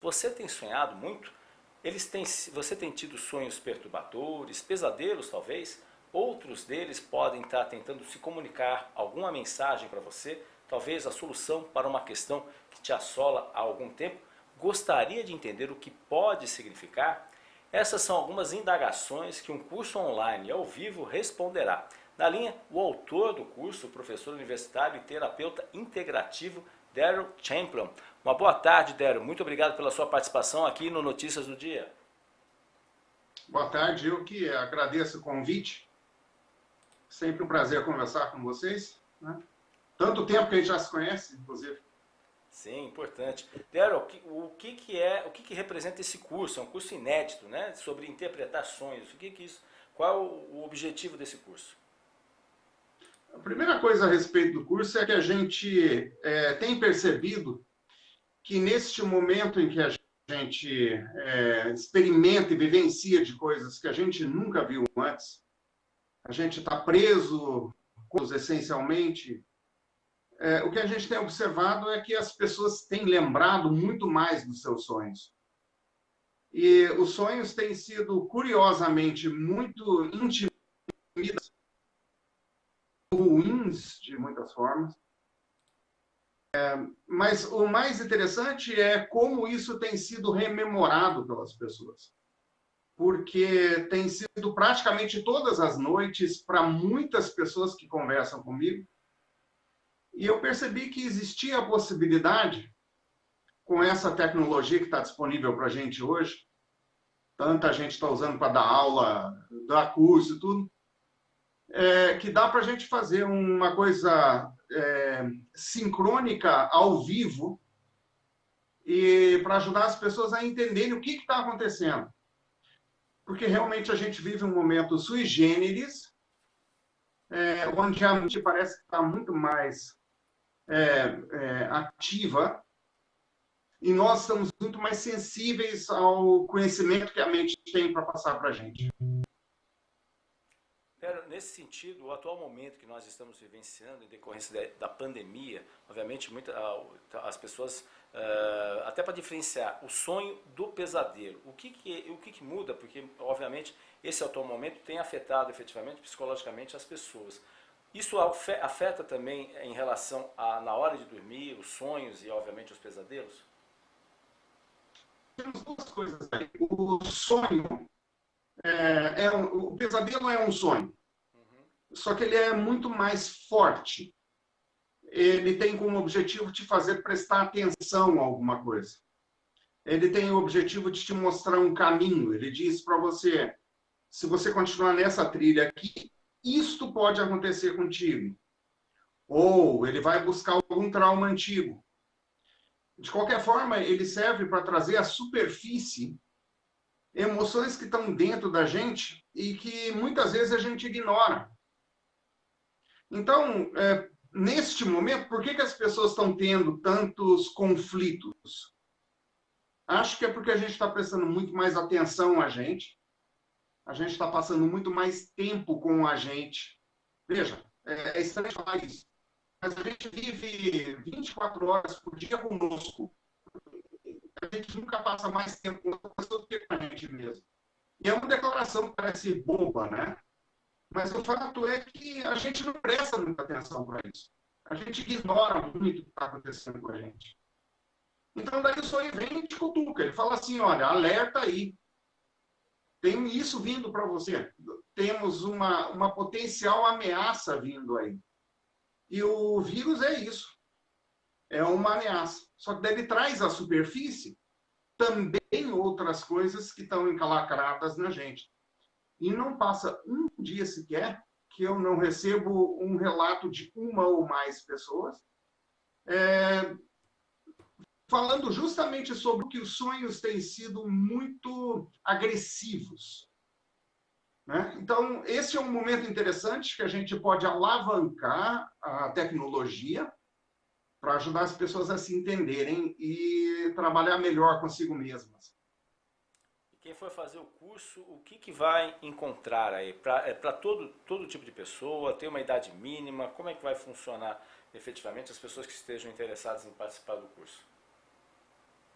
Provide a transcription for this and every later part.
Você tem sonhado muito? Você tem tido sonhos perturbadores, pesadelos talvez? Outros deles podem estar tentando se comunicar alguma mensagem para você, talvez a solução para uma questão que te assola há algum tempo. Gostaria de entender o que pode significar? Essas são algumas indagações que um curso online ao vivo responderá. Na linha, o autor do curso, o professor universitário e terapeuta integrativo Daryl Champion. Uma boa tarde, Daryl. Muito obrigado pela sua participação aqui no Notícias do Dia. Boa tarde, eu que agradeço o convite. Sempre um prazer conversar com vocês, né? Tanto tempo que a gente já se conhece, inclusive. Sim, importante. Daryl, o que representa esse curso? É um curso inédito, né? Sobre interpretar sonhos. Qual é o objetivo desse curso? A primeira coisa a respeito do curso é que a gente tem percebido que neste momento em que a gente experimenta e vivencia de coisas que a gente nunca viu antes, a gente está preso, essencialmente. O que a gente tem observado é que as pessoas têm lembrado muito mais dos seus sonhos. E os sonhos têm sido, curiosamente, muito intimidantes, ruins, de muitas formas. Mas o mais interessante é como isso tem sido rememorado pelas pessoas. Porque tem sido praticamente todas as noites para muitas pessoas que conversam comigo. E eu percebi que existia a possibilidade, com essa tecnologia que está disponível para a gente hoje, tanta gente está usando para dar aula, dar curso e tudo, que dá para a gente fazer uma coisa sincrônica ao vivo e para ajudar as pessoas a entenderem o que está acontecendo. Porque realmente a gente vive um momento sui generis, onde a mente parece que está muito mais ativa e nós estamos muito mais sensíveis ao conhecimento que a mente tem para passar para a gente. Nesse sentido, o atual momento que nós estamos vivenciando em decorrência da pandemia, obviamente as pessoas, até para diferenciar o sonho do pesadelo, o que muda, porque obviamente esse atual momento tem afetado efetivamente psicologicamente as pessoas. Isso afeta também em relação na hora de dormir, os sonhos e obviamente os pesadelos? Temos duas coisas aí. O sonho, o pesadelo é um sonho, só que ele é muito mais forte. Ele tem como objetivo te fazer prestar atenção a alguma coisa. Ele tem o objetivo de te mostrar um caminho. Ele diz para você, se você continuar nessa trilha aqui, isto pode acontecer contigo. Ou ele vai buscar algum trauma antigo. De qualquer forma, ele serve para trazer à superfície emoções que estão dentro da gente e que muitas vezes a gente ignora. Então, neste momento, por que as pessoas estão tendo tantos conflitos? Acho que é porque a gente está prestando muito mais atenção a gente está passando muito mais tempo com a gente. Veja, é estranho falar isso, mas a gente vive 24 horas por dia conosco. A gente nunca passa mais tempo com outra pessoa do que com a gente mesmo. E é uma declaração que parece boba, né? Mas o fato é que a gente não presta muita atenção para isso. A gente ignora muito o que está acontecendo com a gente. Então, daí o sonho vem e te cutuca. Ele fala assim, olha, alerta aí. Tem isso vindo para você. Temos uma potencial ameaça vindo aí. E o vírus é isso. É uma ameaça. Só que ele traz à superfície também outras coisas que estão encalacradas na gente. E não passa um dia sequer que eu não recebo um relato de uma ou mais pessoas falando justamente sobre que os sonhos têm sido muito agressivos. Né? Então, esse é um momento interessante que a gente pode alavancar a tecnologia para ajudar as pessoas a se entenderem e trabalhar melhor consigo mesmas. Quem for fazer o curso, o que vai encontrar aí? Para todo tipo de pessoa, tem uma idade mínima? Como é que vai funcionar efetivamente as pessoas que estejam interessadas em participar do curso?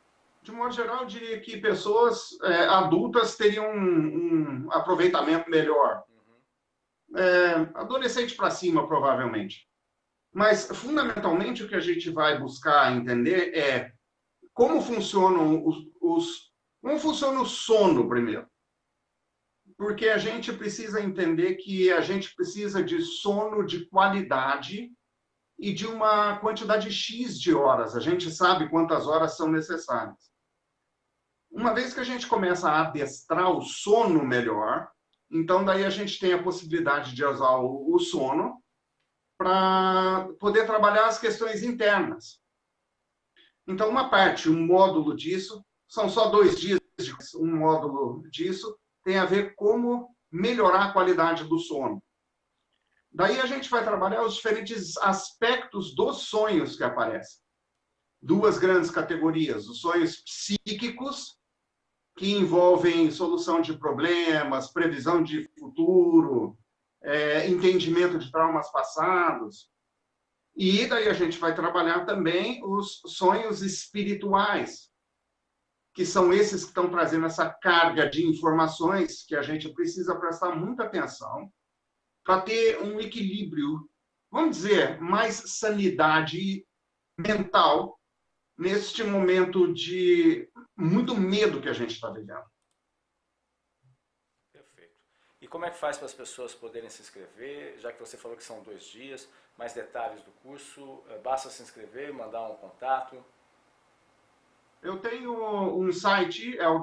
De modo geral, eu diria que pessoas adultas teriam um aproveitamento melhor. Adolescente para cima, provavelmente. Mas, fundamentalmente, o que a gente vai buscar entender é como funcionam como funciona o sono, primeiro. Porque a gente precisa entender que a gente precisa de sono de qualidade e de uma quantidade X de horas. A gente sabe quantas horas são necessárias. Uma vez que a gente começa a adestrar o sono melhor, então daí a gente tem a possibilidade de usar o sono para poder trabalhar as questões internas. Então, uma parte, um módulo disso, são só 2 dias, um módulo disso tem a ver como melhorar a qualidade do sono. Daí a gente vai trabalhar os diferentes aspectos dos sonhos que aparecem. 2 grandes categorias, os sonhos psíquicos, que envolvem solução de problemas, previsão de futuro, entendimento de traumas passados. E daí a gente vai trabalhar também os sonhos espirituais, que são esses que estão trazendo essa carga de informações que a gente precisa prestar muita atenção para ter um equilíbrio, vamos dizer, mais sanidade mental neste momento de muito medo que a gente está vivendo. Perfeito. E como é que faz para as pessoas poderem se inscrever? Já que você falou que são 2 dias, mais detalhes do curso, basta se inscrever, mandar um contato? Eu tenho um site, é o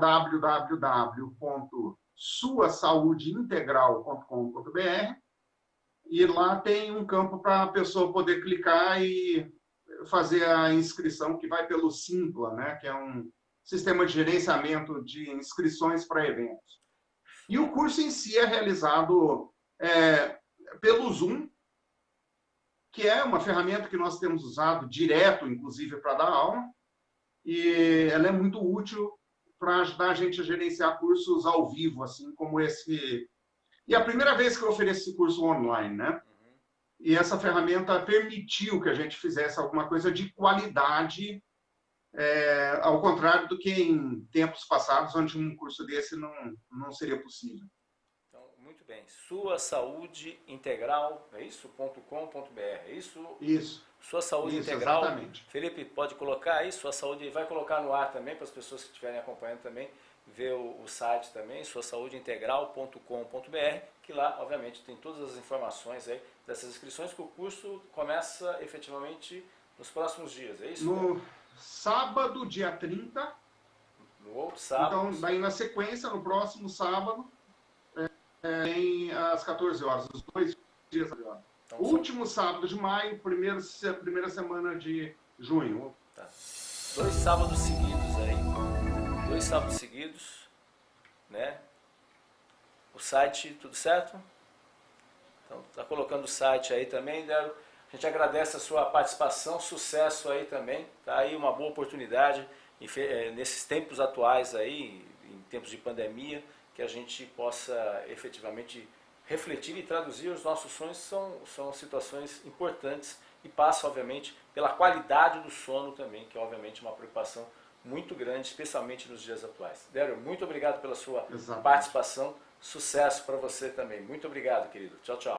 www.suasaudeintegral.com.br, e lá tem um campo para a pessoa poder clicar e fazer a inscrição, que vai pelo Simpla, né, que é um sistema de gerenciamento de inscrições para eventos. E o curso em si é realizado pelo Zoom, que é uma ferramenta que nós temos usado direto, inclusive, para dar aula, e ela é muito útil para ajudar a gente a gerenciar cursos ao vivo, assim como esse. E é a primeira vez que eu ofereço esse curso online, né? E essa ferramenta permitiu que a gente fizesse alguma coisa de qualidade, ao contrário do que em tempos passados, onde um curso desse não seria possível. Então, muito bem. Sua Saúde Integral, é isso? .com.br, é isso? Isso. Sua Saúde Isso, Integral. Exatamente. Felipe, pode colocar aí, Sua Saúde, vai colocar no ar também para as pessoas que estiverem acompanhando também, ver o site também, suasaudeintegral.com.br, que lá, obviamente, tem todas as informações aí dessas inscrições, que o curso começa efetivamente nos próximos dias, é isso? No sábado, dia 30. No outro sábado. Então, daí na sequência, no próximo sábado, tem às 14 horas, os 2 dias agora. Então, último sábado de maio, primeira semana de junho. Tá. 2 sábados seguidos aí. 2 sábados seguidos, né? O site, tudo certo? Então, tá colocando o site aí também, Dero. A gente agradece a sua participação, sucesso aí também. Tá aí uma boa oportunidade nesses tempos atuais aí, em tempos de pandemia, que a gente possa efetivamente refletir e traduzir os nossos sonhos. São situações importantes e passa, obviamente, pela qualidade do sono também, que é, obviamente, uma preocupação muito grande, especialmente nos dias atuais. Dério, muito obrigado pela sua participação. Sucesso para você também. Muito obrigado, querido. Tchau, tchau.